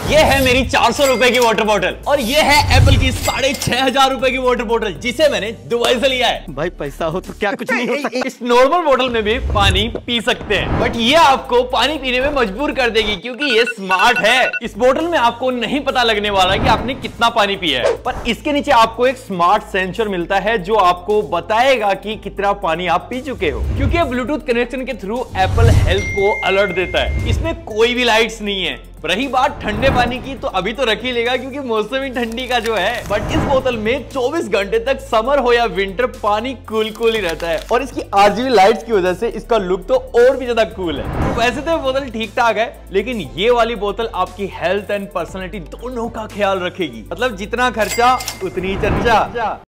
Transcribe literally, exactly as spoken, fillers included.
ये है मेरी चार सौ रुपए की वाटर बॉटल और ये है एप्पल की साढ़े छह हजार रुपए की वाटर बॉटल जिसे मैंने दुबई से लिया है। भाई पैसा हो तो क्या कुछ नहीं हो सकता। इस नॉर्मल बोतल में भी पानी पी सकते हैं, बट ये आपको पानी पीने में मजबूर कर देगी क्योंकि ये स्मार्ट है। इस बोतल में आपको नहीं पता लगने वाला कि आपने कितना पानी पिया है, पर इसके नीचे आपको एक स्मार्ट सेंसर मिलता है जो आपको बताएगा कि कितना पानी आप पी चुके हो, क्योंकि ब्लूटूथ कनेक्शन के थ्रू एप्पल हेल्थ को अलर्ट देता है। इसमें कोई भी लाइट्स नहीं है। रही बात ठंडे पानी की तो अभी तो रख ही लेगा क्योंकि मौसम ही ठंडी का जो है, बट इस बोतल में चौबीस घंटे तक समर हो या विंटर पानी कूल कूल ही रहता है और इसकी आरजीबी लाइट्स की वजह से इसका लुक तो और भी ज्यादा कूल है। तो वैसे तो बोतल ठीक ठाक है, लेकिन ये वाली बोतल आपकी हेल्थ एंड पर्सनैलिटी दोनों का ख्याल रखेगी। मतलब जितना खर्चा उतनी चर्चा।